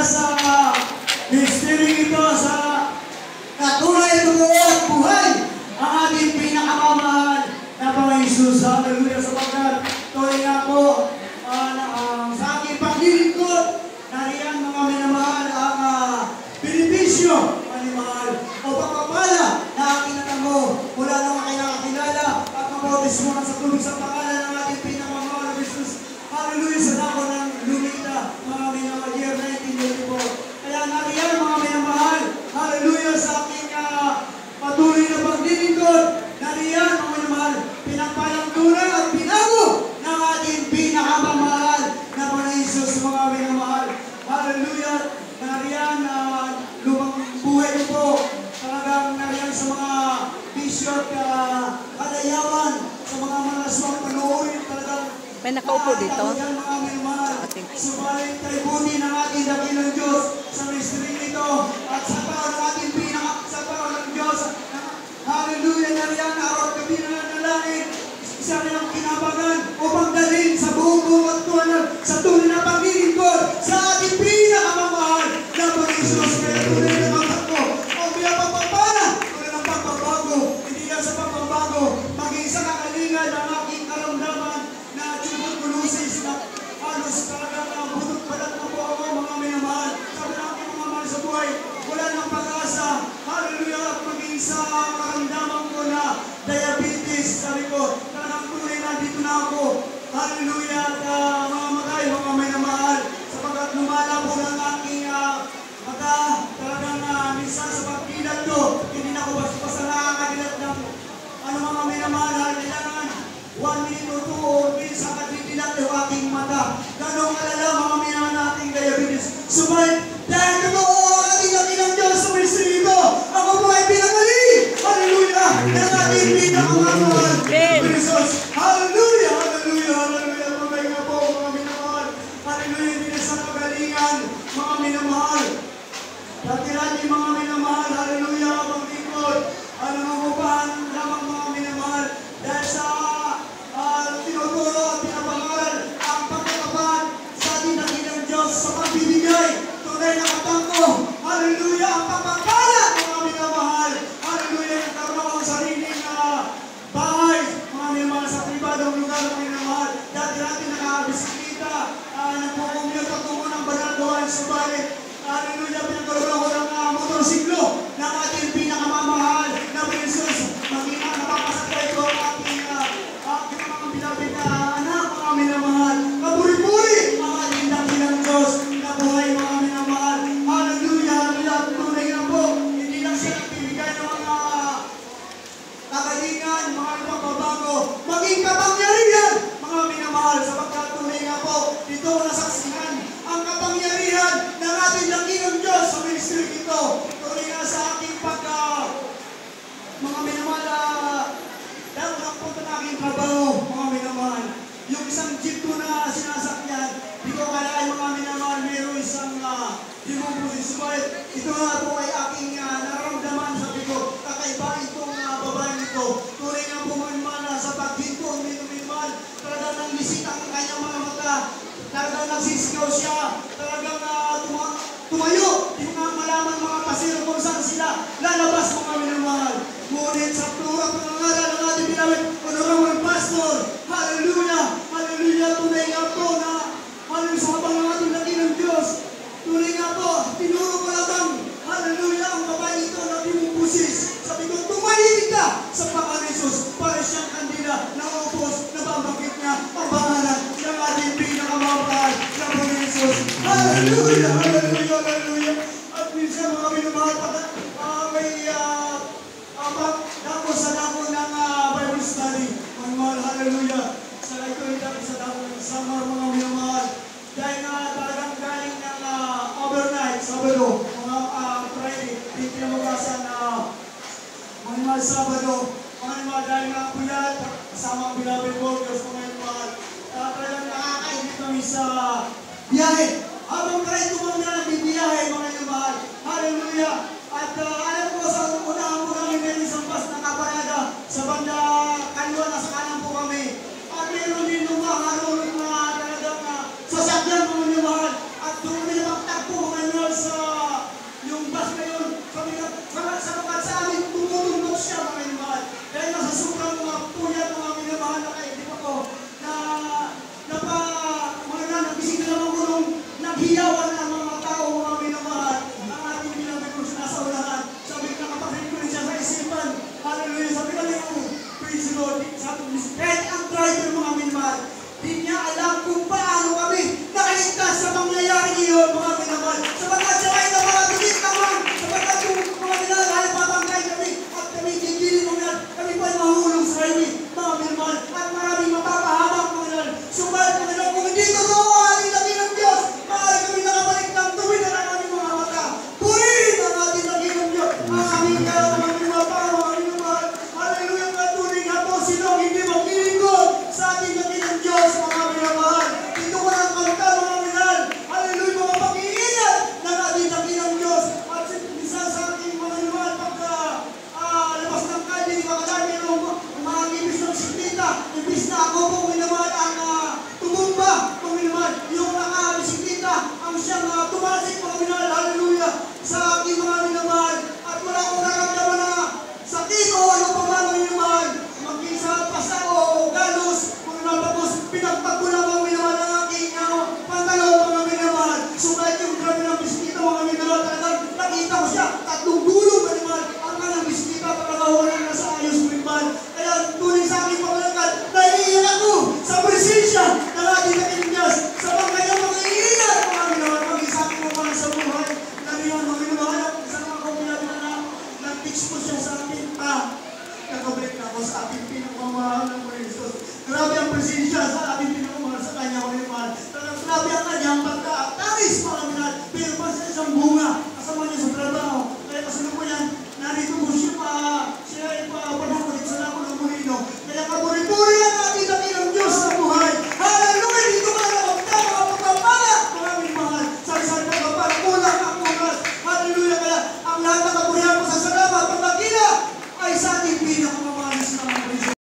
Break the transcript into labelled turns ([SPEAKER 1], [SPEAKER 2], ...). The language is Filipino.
[SPEAKER 1] sa mystery ito sa katunay totoo at buhay ang ating pinakamamahal na Panginoon Jesus. Hallelujah, sapagkat tuloy nga po sa aking paglilingkod, nariyan mga minamahal ang benepisyo, minamahal, o pagpapala na aking natamo mula nung aking nakakilala at mabautismo na sa tubig sa pangalan ng ating pinakamamahal na Jesus. Hallelujah, sa dako ng lumita, mga minamahal, year 1984. Kaya nariyan mga minamahal, hallelujah, sa aking patuloy na paglilingkod, nariyan mga minamahal, pinagpalang tunay at pinago ng ating pinakamamahal na Panginoon Jesus, mga minamahal. Hallelujah, nariyan lumang buhay ko po, talagang nariyan sa mga bishop, kalayawan, sa mga malaswang panoorin, talagang
[SPEAKER 2] may nakaupo dito.
[SPEAKER 1] Subalit kay buti ng ating dakilang Diyos sa mystery nito at sa pao ng ating sa pao ng Diyos. Hallelujah, nariyan na araw gabi na nanalangin. Isa nilang kinabagan upang dalhin sa buong at tuwanan sa tunay na paglilingkod sa ating pinakamamahal na Panginoon Jesus. Kaya tunay na magtakbo o pinapapapala, tunay ng pagbabago, hindi yan sa pagbabago, maging sa kakalingan ng aking karamdaman na tubod-bulusis na halos talagang butot balat na po ako, mga minamahal. Sabi ng aking mga mahal sa buhay, wala nang pag-asa. Hallelujah, at maging sa karamdaman ko na diabetes, sabi ko, talagang tunay na dito na ako. Hallelujah, at mga matay, mga minamahal, sapagkat lumalabo ng aking mata, talagang minsan sa pagkilat ko, hindi na ako basta nakakagilat ng mga minamahal, kailangan 1 minute o 2 or minsan katidilat yung aking mata. Ganong alala mga minamahal nating diabetes. Subalit, dahil totoo ang ating dakilang Diyos sa mystery ito, ako po ay pinagaling, hallelujah, ng ating pinakamamahal na Jesus. Hallelujah, hallelujah, hallelujah. Magay nga po mga minamahal. Hallelujah, hindi na sa pagalingan, mga minamahal. Dati-dati mga minamahal, hallelujah, maglingkod. Ano mamupahan lamang mga minamahal. Dahil sa tinuturo at pinapangaral ang pagkakapan sa ating dakilang Diyos sa pagbibigay. Tunay na katangko. Hallelujah, ang pagpapala mga minamahal. Hallelujah, nagkaroon ako ng sariling bahay. Mga minamahal sa pribadong lugar mga minamahal. Dati-dati nakabisiklita. Nagpukumiyot at tungo ng banal gawain sa balit. Hallelujah, pinagkaroon ako ng motorsiklo ng ating pinakamamahal na Jesus. Maging napapasakay ko ang aking mga bilabid na anak, mga minamahal. Kaburi-buri ang ating dakilang Diyos na buhay, mga minamahal. Hallelujah, hallelujah. Tunay na po, hindi lang siya nagbibigay ng mga kagalingan, mga pagbabago, maging kapangyarihan, mga minamahal. Sapagkat tunay nga po, dito nasaksihan ang kapangyarihan ng ating dakilang Diyos sa ministry ito. Tunay nga sa aking mga minamahal, dahil unang punta na aking trabaho, mga minamahal. Yung isang jeep ko na sinasakyan, di ko kalain mga minamahal, mayroon isang limong pusis. Ito nga po ay aking nararamdaman, sabi ko, kakaiba itong babae nito. Tunay nga po mga minamahal, sa paghinto, minamahal, talagang nangisita ang kanyang mga mata. Talagang nagsisigaw siya, talagang tumayo. Di mo nga malaman mga pasero kung saan sila lalabas mga minamahal. Ngunit sa plura pangangalan ng ating pinawit, Honorable Pastor, hallelujah, hallelujah, tunay nga po na hallelujah sa kapang ng ating dakilang Diyos. Tunay nga po, tinuro ko lang, hallelujah, ang babae ito na pimupusis. Sabi ko, tumahimik ka sa Panginoon Jesus para siyang kandila na upos na babakit niya ang pangalan ng ating pinakamamahal na Panginoon Jesus. Hallelujah, hallelujah, hallelujah. At minsan mga minamahal, may dako sa dako ng Bible study. Mga hallelujah. Sa ito ay dako sa dako ng summer mga minamahal. Dahil talagang galing ng overnight, Sabado, mga Friday, di pinamagasan mga minamahal Sabado. Mga minamahal dahil nga puyat, kasama ang beloved workers, mga minamahal. Talagang nakakainit kami sa biyahe. Habang kahit tumangga, bibiyahe mga minamahal. Hallelujah. At alam ko sa unahan po kami meron isang bus na kaparada sa banda kaliwa na sa kanan po kami. At meron din lumaharulog na talagang sasakyan mga minamahal. At doon nila magtagpo mga minamahal. naghiyawan ang mga